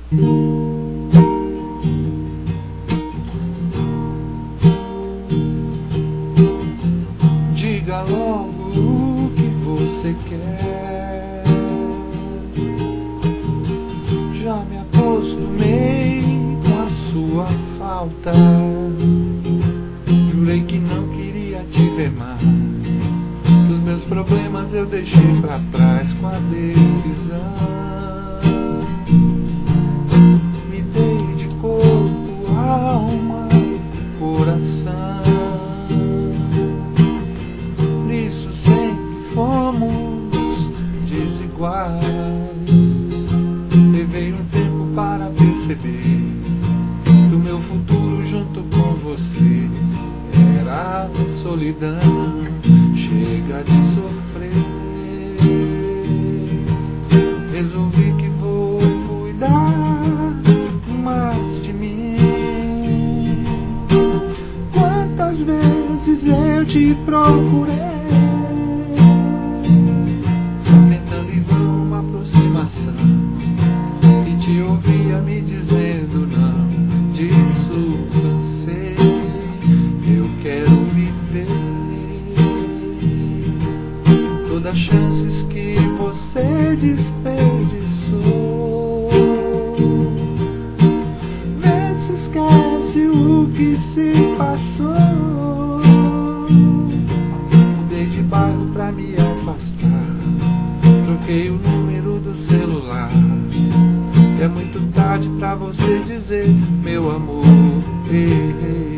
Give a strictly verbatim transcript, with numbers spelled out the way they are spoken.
Diga logo o que você quer. Já me acostumei com a sua falta. Jurei que não queria te ver mais. Os meus problemas eu deixei pra trás com a decisão. Me dei de corpo, alma, coração. Nisso sempre fomos desiguais. Levei um tempo para perceber que o meu futuro junto com você era solidão. Chega de sofrer. Resolvi que vou cuidar mais de mim. Quantas vezes eu te procurei, tentando em vão uma aproximação, e te ouvia me dizendo não. Disso cansei, eu quero viver. Todas as chances que você desperdiçou. Vê se esquece o que se passou. Mudei de bairro pra me afastar. Troquei o número do celular. É muito tarde pra você dizer meu amor. Ei, ei.